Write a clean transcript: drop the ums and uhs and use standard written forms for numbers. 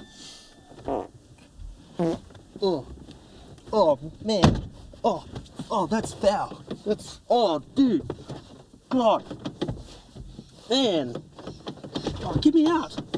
Oh, oh man, oh, that's foul. Oh, dude, God, man, oh, get me out.